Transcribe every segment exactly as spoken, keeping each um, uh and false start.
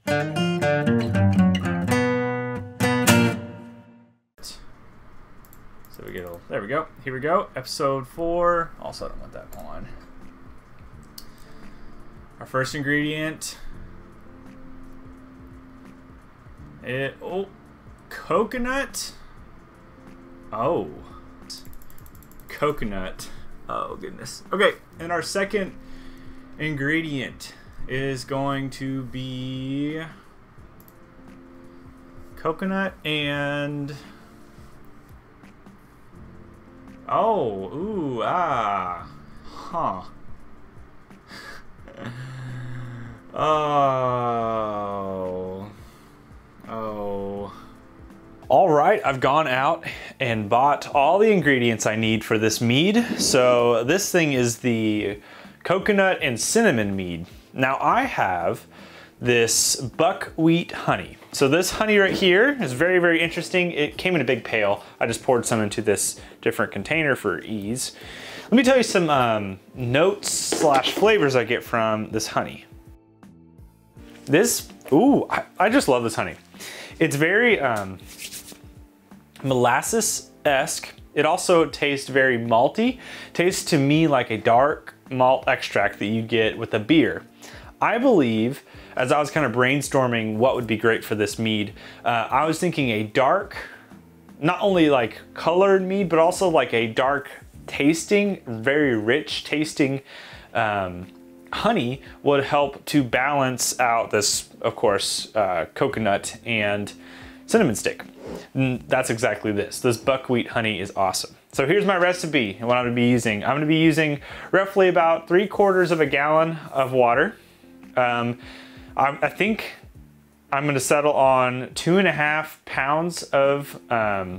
So we get a, there we go. Here we go. Episode four. Also, I don't want that on. Our first ingredient. It, oh, coconut. Oh, coconut. Oh, goodness. Okay, and our second ingredient is going to be coconut and oh, ooh, ah, huh. oh, oh. All right, I've gone out and bought all the ingredients I need for this mead. So this thing is the coconut and cinnamon mead. Now I have this buckwheat honey. So this honey right here is very, very interesting. It came in a big pail. I just poured some into this different container for ease. Let me tell you some um, notes slash flavors I get from this honey. This, ooh, I, I just love this honey. It's very um, molasses-esque. It also tastes very malty. Tastes to me like a dark malt extract that you get with a beer. I believe, as I was kind of brainstorming what would be great for this mead, uh, I was thinking a dark, not only like colored mead, but also like a dark tasting, very rich tasting um, honey would help to balance out this, of course, uh, coconut and cinnamon stick. And that's exactly this. This buckwheat honey is awesome. So here's my recipe and what I'm gonna be using. I'm gonna be using roughly about three quarters of a gallon of water. Um, I, I think I'm gonna settle on two and a half pounds of um,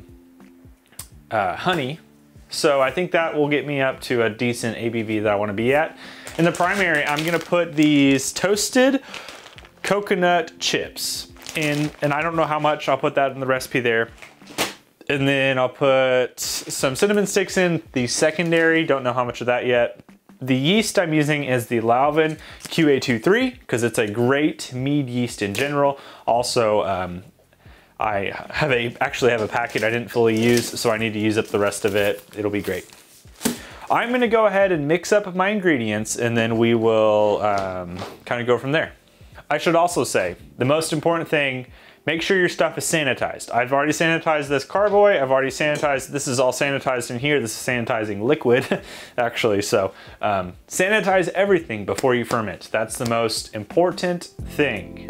uh, honey. So I think that will get me up to a decent A B V that I wanna be at. In the primary, I'm gonna put these toasted coconut chips in, and I don't know how much, I'll put that in the recipe there. And then I'll put some cinnamon sticks in the secondary, don't know how much of that yet. The yeast I'm using is the Lalvin Q A twenty-three because it's a great mead yeast in general. Also, um, I have a actually have a packet I didn't fully use, so I need to use up the rest of it. It'll be great. I'm gonna go ahead and mix up my ingredients and then we will um, kind of go from there. I should also say, the most important thing, make sure your stuff is sanitized. I've already sanitized this carboy. I've already sanitized, this is all sanitized in here. This is sanitizing liquid, actually. So um, sanitize everything before you ferment. That's the most important thing.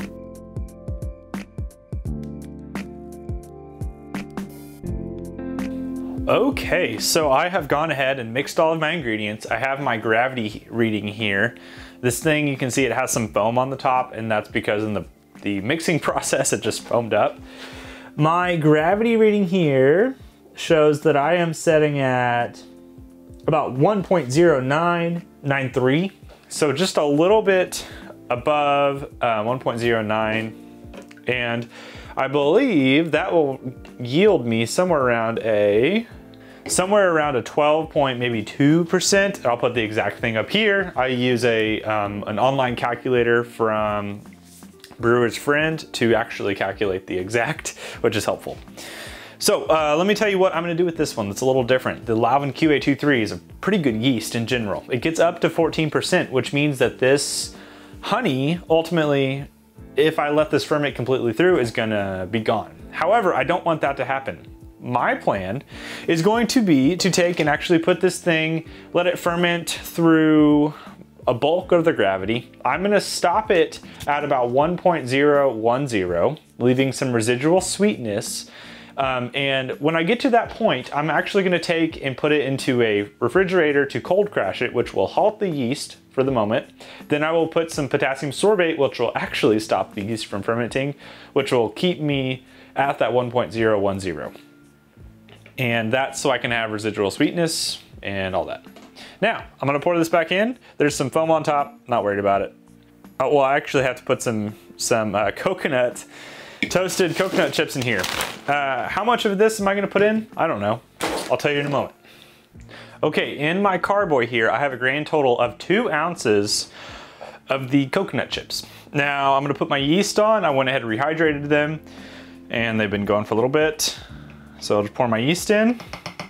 Okay, so I have gone ahead and mixed all of my ingredients. I have my gravity reading here. This thing, you can see it has some foam on the top, and that's because in the the mixing process, it just foamed up. My gravity reading here shows that I am setting at about one point zero nine nine three. So just a little bit above uh, one point zero nine. And I believe that will yield me somewhere around a, somewhere around a twelve point maybe two percent. I'll put the exact thing up here. I use a, um, an online calculator from Brewer's Friend to actually calculate the exact, which is helpful. So uh, let me tell you what I'm gonna do with this one that's a little different. The Lalvin Q A twenty-three is a pretty good yeast in general. It gets up to fourteen percent, which means that this honey, ultimately, if I let this ferment completely through, is gonna be gone. However, I don't want that to happen. My plan is going to be to take and actually put this thing, let it ferment through a bulk of the gravity. I'm gonna stop it at about one point zero one zero, leaving some residual sweetness. Um, and when I get to that point, I'm actually gonna take and put it into a refrigerator to cold crash it, which will halt the yeast for the moment. Then I will put some potassium sorbate, which will actually stop the yeast from fermenting, which will keep me at that one point zero one zero. And that's so I can have residual sweetness and all that. Now, I'm gonna pour this back in. There's some foam on top, not worried about it. Oh, well, I actually have to put some, some uh, coconut, toasted coconut chips in here. Uh, how much of this am I gonna put in? I don't know. I'll tell you in a moment. Okay, in my carboy here, I have a grand total of two ounces of the coconut chips. Now I'm gonna put my yeast on. I went ahead and rehydrated them and they've been going for a little bit. So I'll just pour my yeast in.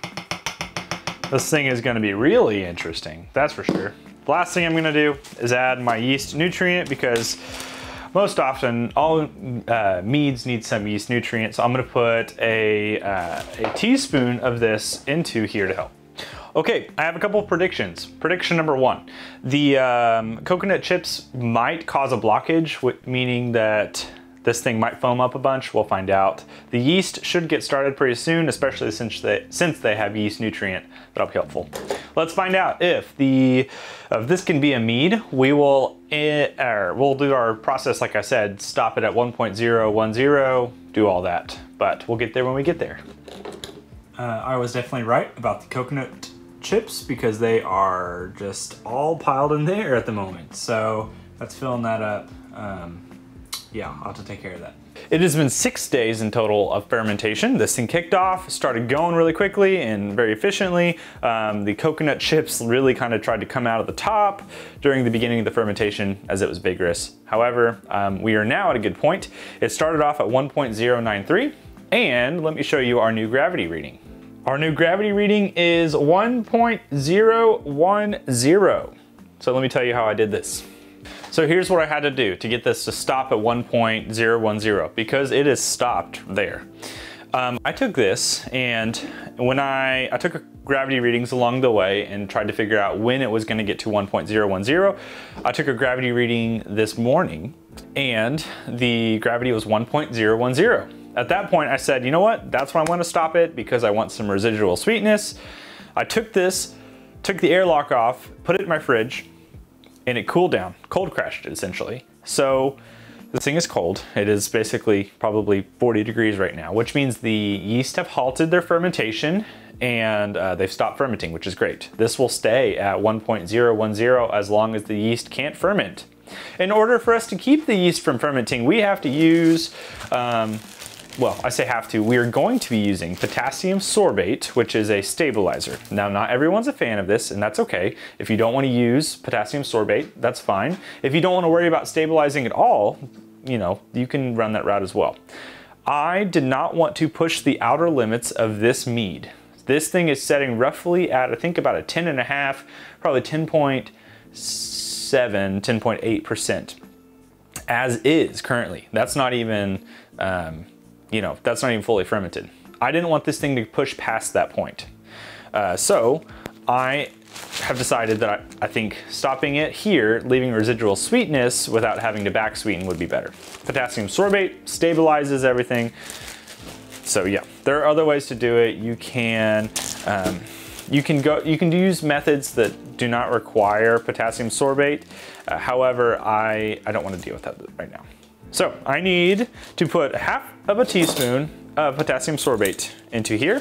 This thing is gonna be really interesting, that's for sure. The last thing I'm gonna do is add my yeast nutrient because most often all uh, meads need some yeast nutrient. So I'm gonna put a, uh, a teaspoon of this into here to help. Okay, I have a couple of predictions. Prediction number one, the um, coconut chips might cause a blockage, meaning that this thing might foam up a bunch. We'll find out. The yeast should get started pretty soon, especially since they, since they have yeast nutrient that'll be helpful. Let's find out if the if this can be a mead. We will uh, or we'll do our process like I said, stop it at one point zero one zero, do all that, but we'll get there when we get there. Uh, I was definitely right about the coconut chips because they are just all piled in there at the moment. So that's filling that up. Um, yeah, I'll have to take care of that. It has been six days in total of fermentation. This thing kicked off, started going really quickly and very efficiently. Um, the coconut chips really kind of tried to come out of the top during the beginning of the fermentation as it was vigorous. However, um, we are now at a good point. It started off at one point zero nine three, and let me show you our new gravity reading. Our new gravity reading is one point zero one zero. So let me tell you how I did this. So here's what I had to do to get this to stop at one point zero one zero because it is stopped there. Um, I took this and when I, I took gravity readings along the way and tried to figure out when it was going to get to one point zero one zero. I took a gravity reading this morning and the gravity was one point zero one zero. At that point I said, you know what, that's when I want to stop it because I want some residual sweetness. I took this, took the airlock off, put it in my fridge, and it cooled down, cold crashed it essentially. So this thing is cold. It is basically probably forty degrees right now, which means the yeast have halted their fermentation and uh, they've stopped fermenting, which is great. This will stay at one point zero one zero as long as the yeast can't ferment. In order for us to keep the yeast from fermenting, we have to use, um, well, I say have to, we are going to be using potassium sorbate, which is a stabilizer. Now, not everyone's a fan of this, and that's okay. If you don't want to use potassium sorbate, that's fine. If you don't want to worry about stabilizing at all, you know, you can run that route as well. I did not want to push the outer limits of this mead. This thing is setting roughly at, I think, about a ten and a half, probably ten point seven, ten point eight percent as is currently. That's not even, um, you know, that's not even fully fermented. I didn't want this thing to push past that point. Uh, so I have decided that I, I think stopping it here, leaving residual sweetness without having to back sweeten would be better. Potassium sorbate stabilizes everything. So yeah, there are other ways to do it. You can, um, you can go, you can use methods that do not require potassium sorbate. Uh, however, I, I don't want to deal with that right now. So I need to put half of a teaspoon of potassium sorbate into here.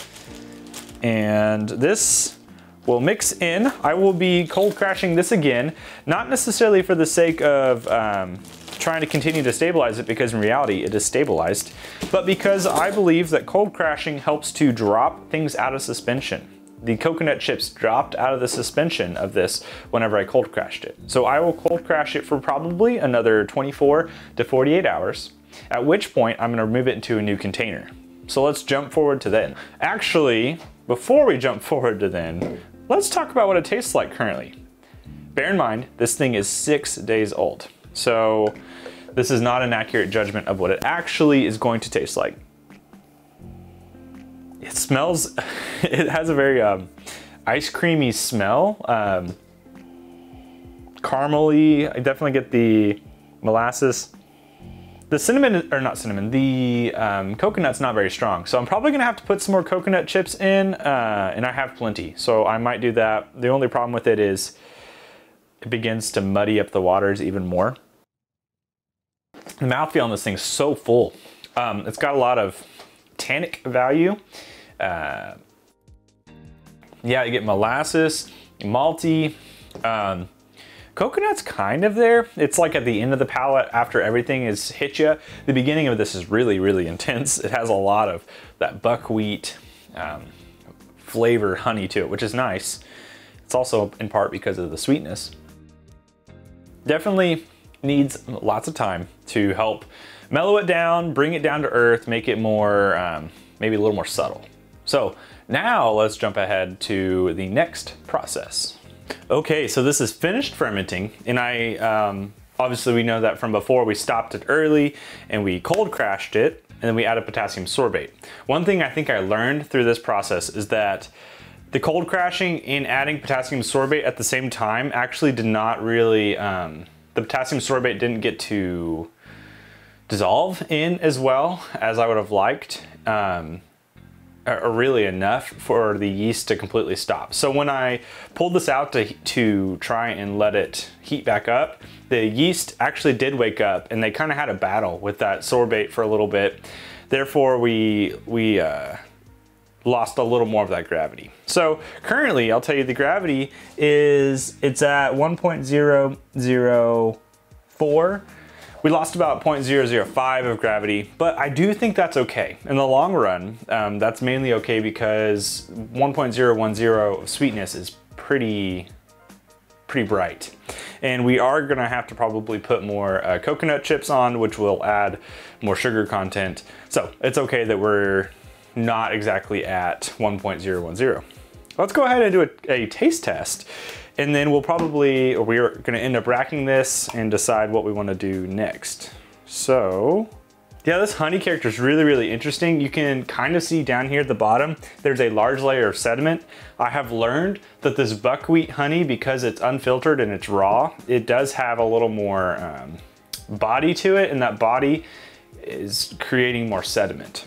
And this will mix in. I will be cold crashing this again, not necessarily for the sake of um, trying to continue to stabilize it because in reality it is stabilized, but because I believe that cold crashing helps to drop things out of suspension. The coconut chips dropped out of the suspension of this whenever I cold crashed it. So I will cold crash it for probably another twenty-four to forty-eight hours, at which point I'm gonna remove it into a new container. So let's jump forward to then. Actually, before we jump forward to then, let's talk about what it tastes like currently. Bear in mind, this thing is six days old. So this is not an accurate judgment of what it actually is going to taste like. It smells, it has a very um, ice creamy smell, um, caramely. I definitely get the molasses. The cinnamon, or not cinnamon, the um, coconut's not very strong. So I'm probably gonna have to put some more coconut chips in, uh, and I have plenty. So I might do that. The only problem with it is it begins to muddy up the waters even more. The mouthfeel on this thing is so full. Um, it's got a lot of tannic value. Uh, yeah, you get molasses, malty, um, coconut's kind of there. It's like at the end of the palate after everything is hit you. The beginning of this is really, really intense. It has a lot of that buckwheat um, flavor honey to it, which is nice. It's also in part because of the sweetness. Definitely needs lots of time to help mellow it down, bring it down to earth, make it more, um, maybe a little more subtle. So now let's jump ahead to the next process. Okay, so this is finished fermenting, and I, um, obviously we know that from before. We stopped it early and we cold crashed it, and then we added potassium sorbate. One thing I think I learned through this process is that the cold crashing and adding potassium sorbate at the same time actually did not really, um, the potassium sorbate didn't get to dissolve in as well as I would have liked, um, or really enough for the yeast to completely stop. So when I pulled this out to, to try and let it heat back up, the yeast actually did wake up, and they kind of had a battle with that sorbate for a little bit. Therefore, we, we uh, lost a little more of that gravity. So currently, I'll tell you the gravity is, it's at one point zero zero four. We lost about zero point zero zero five of gravity, but I do think that's okay. In the long run, um, that's mainly okay because one point zero one zero of sweetness is pretty, pretty bright. And we are gonna have to probably put more uh, coconut chips on, which will add more sugar content. So it's okay that we're not exactly at one point zero one zero. Let's go ahead and do a, a taste test. And then we'll probably, or we're gonna end up racking this and decide what we wanna do next. So, yeah, this honey character is really, really interesting. You can kind of see down here at the bottom, there's a large layer of sediment. I have learned that this buckwheat honey, because it's unfiltered and it's raw, it does have a little more um, body to it, and that body is creating more sediment.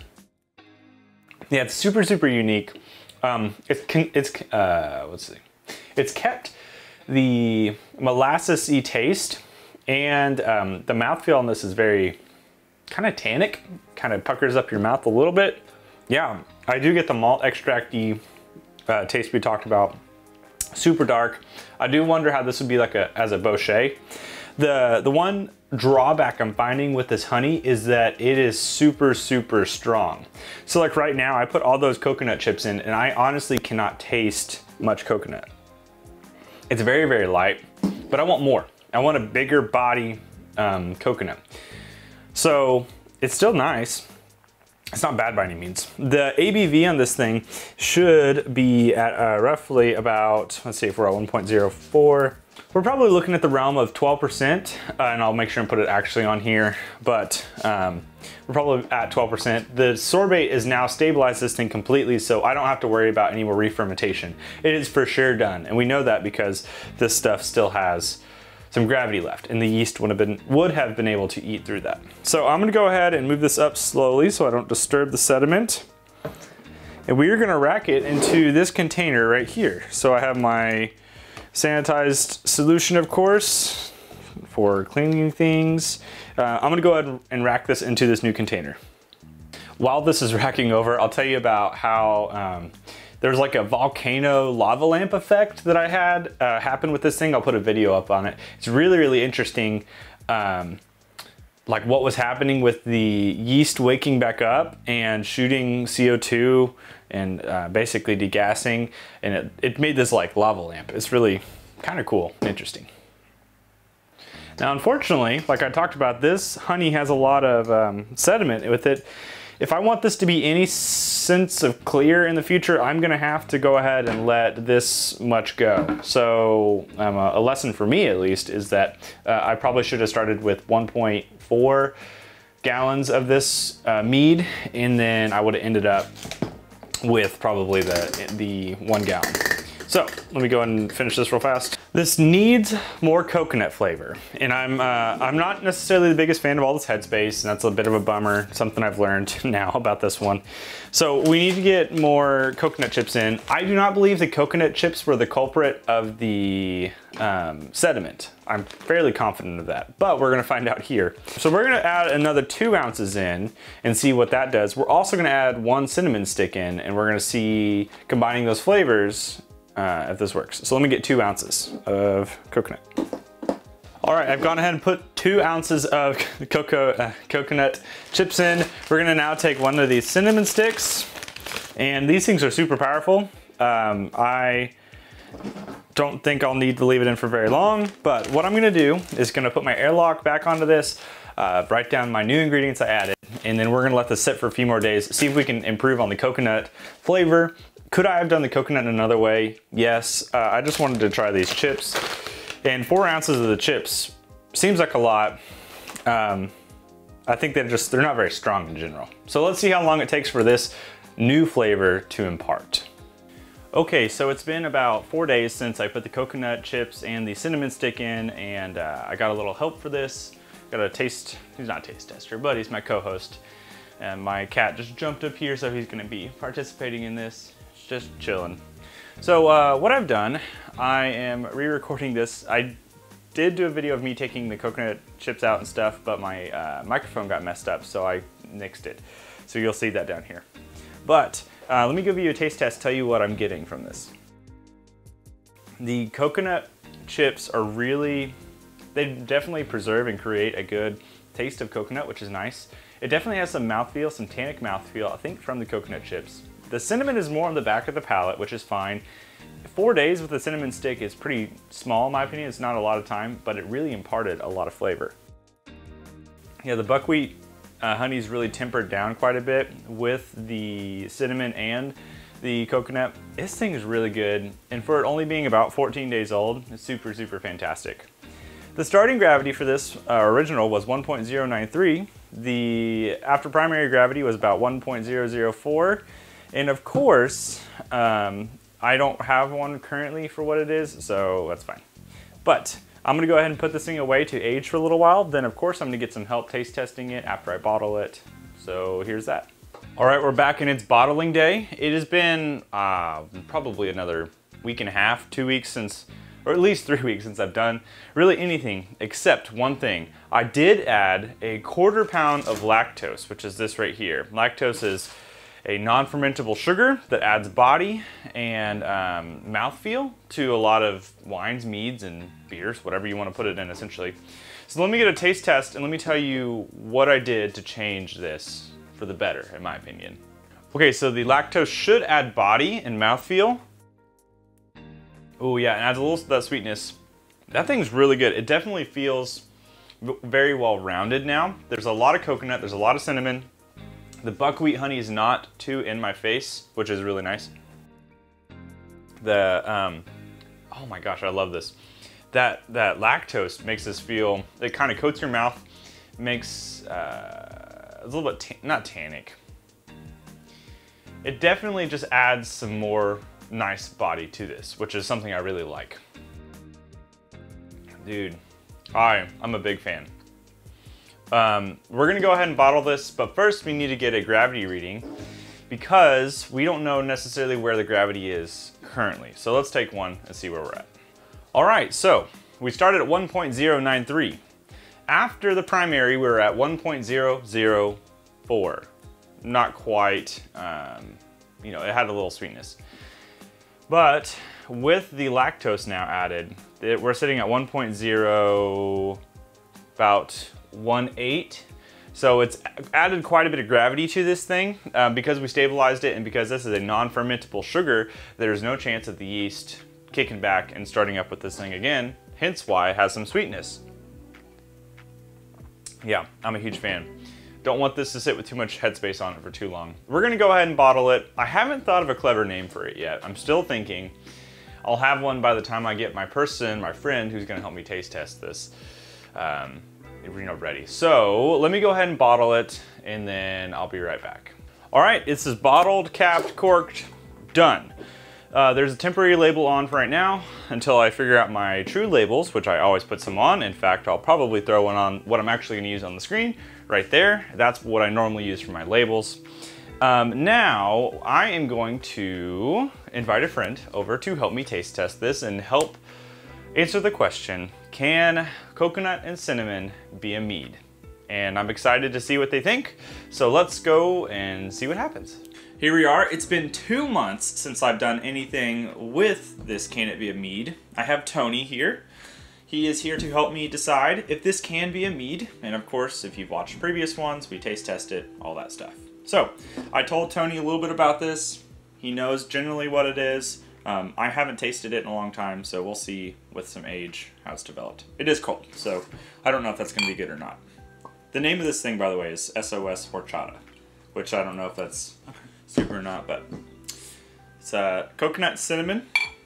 Yeah, it's super, super unique. Um, it's, it's uh, let's see. It's kept the molasses-y taste, and um, the mouthfeel on this is very kind of tannic, kind of puckers up your mouth a little bit. Yeah, I do get the malt extract-y uh, taste we talked about. Super dark. I do wonder how this would be like a as a bochet. The, the one drawback I'm finding with this honey is that it is super, super strong. So like right now, I put all those coconut chips in, and I honestly cannot taste much coconut. It's very, very light, but I want more. I want a bigger body um, coconut. So it's still nice. It's not bad by any means. The A B V on this thing should be at uh, roughly about, let's see if we're at one point zero four. We're probably looking at the realm of twelve percent, uh, and I'll make sure and put it actually on here, but um, we're probably at twelve percent. The sorbate is now stabilized this thing completely, so I don't have to worry about any more re-fermentation. It is for sure done, and we know that because this stuff still has some gravity left, and the yeast would have been, would have been able to eat through that. So I'm gonna go ahead and move this up slowly so I don't disturb the sediment. And we are gonna rack it into this container right here. So I have my sanitized solution, of course, for cleaning things. Uh, I'm gonna go ahead and rack this into this new container. While this is racking over, I'll tell you about how um, there's like a volcano lava lamp effect that I had uh, happen with this thing. I'll put a video up on it. It's really, really interesting. Um, like what was happening with the yeast waking back up and shooting C O two and uh, basically degassing, and it, it made this like lava lamp. It's really kind of cool and interesting. Now, unfortunately, like I talked about, this honey has a lot of um, sediment with it. If I want this to be any sense of clear in the future, I'm gonna have to go ahead and let this much go. So um, a lesson for me, at least, is that uh, I probably should have started with one point four gallons of this uh, mead, and then I would have ended up with probably the, the one gallon. So let me go ahead and finish this real fast. This needs more coconut flavor, and I'm uh, I'm not necessarily the biggest fan of all this headspace, and that's a bit of a bummer. Something I've learned now about this one. So we need to get more coconut chips in. I do not believe the coconut chips were the culprit of the um, sediment. I'm fairly confident of that, but we're gonna find out here. So we're gonna add another two ounces in and see what that does. We're also gonna add one cinnamon stick in, and we're gonna see combining those flavors Uh, if this works. So let me get two ounces of coconut. All right, I've gone ahead and put two ounces of cocoa, uh, coconut chips in. We're gonna now take one of these cinnamon sticks, and these things are super powerful. Um, I don't think I'll need to leave it in for very long, but what I'm gonna do is gonna put my airlock back onto this, uh, write down my new ingredients I added, and then we're gonna let this sit for a few more days, see if we can improve on the coconut flavor. Could I have done the coconut in another way? Yes, uh, I just wanted to try these chips. And four ounces of the chips seems like a lot. Um, I think they're just, they're not very strong in general. So let's see how long it takes for this new flavor to impart. Okay, so it's been about four days since I put the coconut chips and the cinnamon stick in, and uh, I got a little help for this. Got a taste, he's not a taste tester, but he's my co-host. And my cat just jumped up here, so he's gonna be participating in this, just chilling. So uh, what I've done, I am re-recording this. I did do a video of me taking the coconut chips out and stuff, but my uh, microphone got messed up, so I nixed it. So you'll see that down here. But uh, let me give you a taste test, tell you what I'm getting from this. The coconut chips are really, they definitely preserve and create a good taste of coconut, which is nice. It definitely has some mouthfeel, some tannic mouthfeel, I think from the coconut chips. The cinnamon is more on the back of the palate, which is fine. Four days with the cinnamon stick is pretty small in my opinion. It's not a lot of time, but it really imparted a lot of flavor. Yeah, the buckwheat uh, honey's really tempered down quite a bit with the cinnamon and the coconut. This thing is really good, and for it only being about fourteen days old, it's super, super fantastic. The starting gravity for this uh, original was one point zero nine three. The after primary gravity was about one point zero zero four. And of course, um, I don't have one currently for what it is, so that's fine. But I'm gonna go ahead and put this thing away to age for a little while. Then of course I'm gonna get some help taste testing it after I bottle it. So here's that. All right, we're back in its bottling day. It has been uh, probably another week and a half, two weeks since, or at least three weeks since I've done really anything except one thing. I did add a quarter pound of lactose, which is this right here. Lactose is a non-fermentable sugar that adds body and um, mouthfeel to a lot of wines, meads, and beers, whatever you want to put it in essentially. So let me get a taste test and let me tell you what I did to change this for the better, in my opinion. Okay, so the lactose should add body and mouthfeel. Oh yeah, and adds a little of that sweetness. That thing's really good. It definitely feels very well rounded now. There's a lot of coconut, there's a lot of cinnamon. The buckwheat honey is not too in my face, which is really nice. The, um, oh my gosh, I love this. That, that lactose makes this feel, it kind of coats your mouth, makes uh, a little bit, not tannic. It definitely just adds some more nice body to this, which is something I really like. Dude, I, I'm a big fan. Um, we're gonna go ahead and bottle this, but first we need to get a gravity reading because we don't know necessarily where the gravity is currently. So let's take one and see where we're at. All right, so we started at one point zero nine three. After the primary, we were at one point zero zero four. Not quite, um, you know, it had a little sweetness. But with the lactose now added, it, we're sitting at one point zero, about one point eight. So it's added quite a bit of gravity to this thing um, because we stabilized it, and because this is a non-fermentable sugar, there's no chance of the yeast kicking back and starting up with this thing again, hence why it has some sweetness. Yeah, I'm a huge fan. Don't want this to sit with too much headspace on it for too long. We're gonna go ahead and bottle it. I haven't thought of a clever name for it yet. I'm still thinking. I'll have one by the time I get my person, my friend, who's gonna help me taste test this. Um, you know, ready. So let me go ahead and bottle it, and then I'll be right back. All right, this is bottled, capped, corked, done. Uh, there's a temporary label on for right now until I figure out my true labels, which I always put some on. In fact, I'll probably throw one on what I'm actually gonna use on the screen right there. That's what I normally use for my labels. Um, now, I am going to invite a friend over to help me taste test this and help answer the question, can coconut and cinnamon be a mead? And I'm excited to see what they think. So let's go and see what happens. Here we are. It's been two months since I've done anything with this Can It Be a Mead. I have Tony here. He is here to help me decide if this can be a mead. And of course, if you've watched previous ones, we taste test it, all that stuff. So I told Tony a little bit about this. He knows generally what it is. Um, I haven't tasted it in a long time, so we'll see with some age how it's developed. It is cold, so I don't know if that's going to be good or not. The name of this thing, by the way, is S O S Horchata, which I don't know if that's okay. super or not, but it's uh, coconut cinnamon.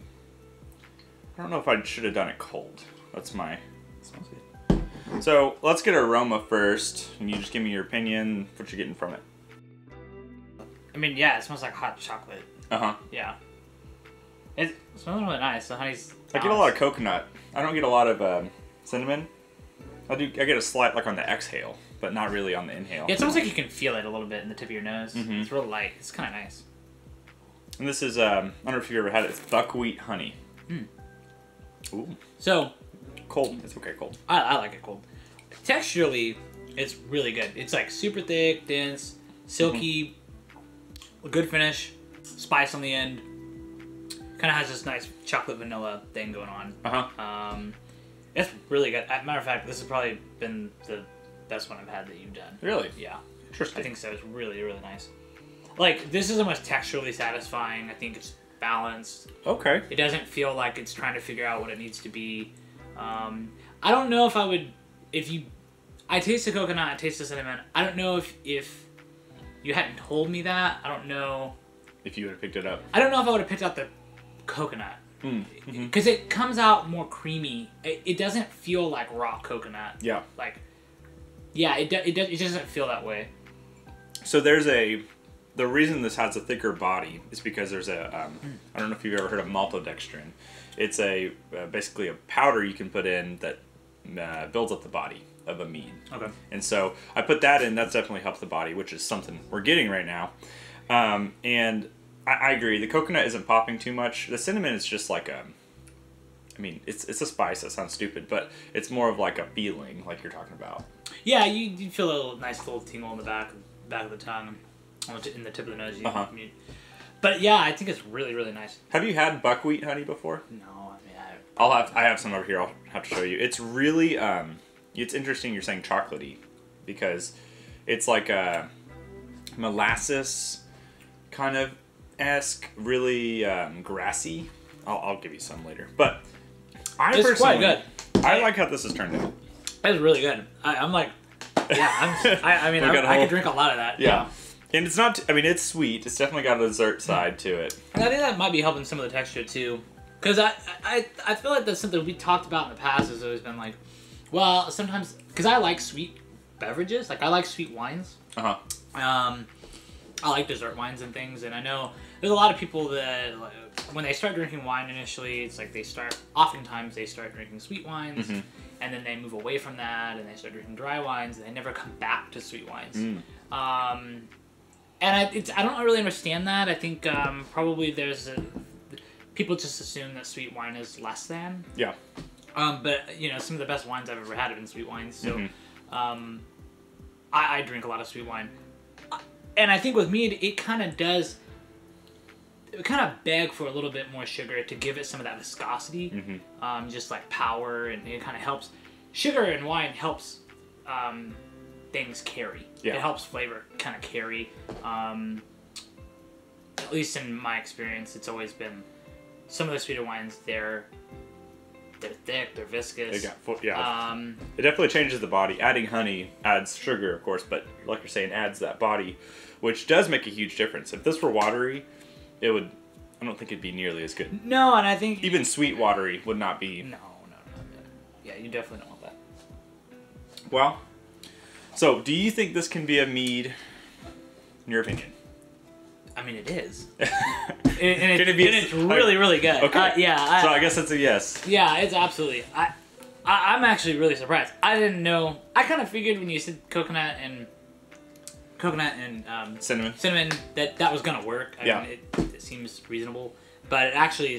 I don't know if I should have done it cold. That's my... It smells good. So let's get aroma first, and you just give me your opinion, what you're getting from it. I mean, yeah, it smells like hot chocolate. Uh-huh. Yeah. It smells really nice. The honey's balanced. I get a lot of coconut. I don't get a lot of um, cinnamon. I do. I get a slight, like on the exhale, but not really on the inhale. Yeah, it's almost like you can feel it a little bit in the tip of your nose. Mm-hmm. It's real light. It's kind of nice. And this is, um, I don't know if you've ever had it, it's buckwheat honey. Mm. Ooh. So. Cold. It's okay, cold. I, I like it cold. Texturally, it's really good. It's like super thick, dense, silky, mm-hmm. good finish, spice on the end. Kind of has this nice chocolate vanilla thing going on. Uh-huh. Um, it's really good. As a matter of fact, this has probably been the best one I've had that you've done. Really? Yeah. Interesting. I think so. It's really, really nice. Like, this is the most texturally satisfying. I think it's balanced. Okay. It doesn't feel like it's trying to figure out what it needs to be. Um, I don't know if I would, if you, I taste the coconut, I taste the cinnamon. I don't know if, if you hadn't told me that. I don't know. If you would have picked it up. I don't know if I would have picked out the coconut. Because mm. mm-hmm. it comes out more creamy. It, it doesn't feel like raw coconut. Yeah. Like, yeah, it, do, it, do, it doesn't feel that way. So there's a, the reason this has a thicker body is because there's a, um, mm. I don't know if you've ever heard of maltodextrin. It's a, uh, basically a powder you can put in that uh, builds up the body of a mead. Okay. And so I put that in, that's definitely helped the body, which is something we're getting right now. Um, and I, I agree, the coconut isn't popping too much. The cinnamon is just like a, I mean, it's it's a spice, that sounds stupid, but it's more of like a feeling, like you're talking about. Yeah, you, you feel a little, nice little tingle in the back, back of the tongue, in the tip of the nose. You, uh-huh. you, but yeah, I think it's really, really nice. Have you had buckwheat honey before? No, I mean, I... I'll have, I have some over here, I'll have to show you. It's really, um, it's interesting you're saying chocolatey, because it's like a molasses kind of esque, really um, grassy. I'll, I'll give you some later. But I it's personally, quite good. I like how this has turned out. It's really good. I, I'm like, yeah, I'm, I, I mean, I, I could drink a lot of that. Yeah. yeah. And it's not, I mean, it's sweet. It's definitely got a dessert side to it. And I think that might be helping some of the texture too. Because I, I, I feel like that's something we talked about in the past has always been like, well, sometimes, because I like sweet beverages. Like, I like sweet wines. Uh-huh. Um, I like dessert wines and things. And I know there's a lot of people that, like, when they start drinking wine initially, it's like they start, oftentimes they start drinking sweet wines. Mm-hmm. And then they move away from that and they start drinking dry wines. And they never come back to sweet wines. Mm. Um... And I, it's, I don't really understand that. I think um, probably there's a, people just assume that sweet wine is less than. Yeah. Um, but you know, some of the best wines I've ever had have been sweet wines. So, mm-hmm. um, I, I drink a lot of sweet wine, and I think with mead, it kind of does. It kind of beg for a little bit more sugar to give it some of that viscosity, mm-hmm. um, just like power, and it kind of helps. Sugar and wine helps. Um, things carry. Yeah. It helps flavor kind of carry. Um, at least in my experience, it's always been some of the sweeter wines. They're they're thick. They're viscous. They got, yeah. Um, it definitely changes the body. Adding honey adds sugar, of course, but like you're saying, adds that body, which does make a huge difference. If this were watery, it would. I don't think it'd be nearly as good. No, and I think even sweet watery would not be. No, no, no. Yeah, you definitely don't want that. Well. So, do you think this can be a mead, in your opinion? I mean, it is. and, and, it, it be and it's really, really good. Okay. Uh, yeah. I, so, I guess it's a yes. Yeah, it's absolutely. I, I, I'm actually really surprised. I didn't know. I kind of figured when you said coconut and coconut and um, cinnamon, cinnamon, that that was going to work. I yeah. mean, it, it seems reasonable. But it actually is.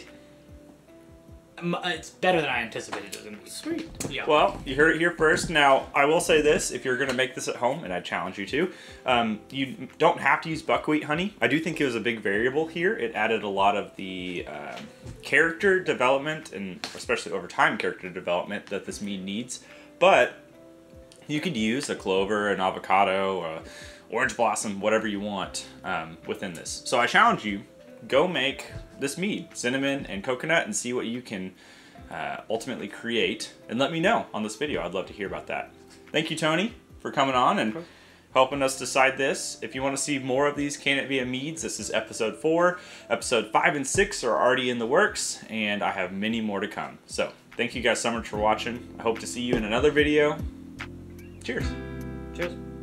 It's better than I anticipated it was going to be. Sweet. Yeah. Well, you heard it here first. Now, I will say this. If you're going to make this at home, and I challenge you to, um, you don't have to use buckwheat honey. I do think it was a big variable here. It added a lot of the um, character development, and especially over time character development that this mead needs. But you could use a clover, an avocado, or orange blossom, whatever you want um, within this. So I challenge you, go make this mead, cinnamon and coconut, and see what you can uh, ultimately create. And let me know on this video. I'd love to hear about that. Thank you, Tony, for coming on and helping us decide this. If you want to see more of these Can It Be a Meads, this is episode four. Episode five and six are already in the works, and I have many more to come. So thank you guys so much for watching. I hope to see you in another video. Cheers. Cheers.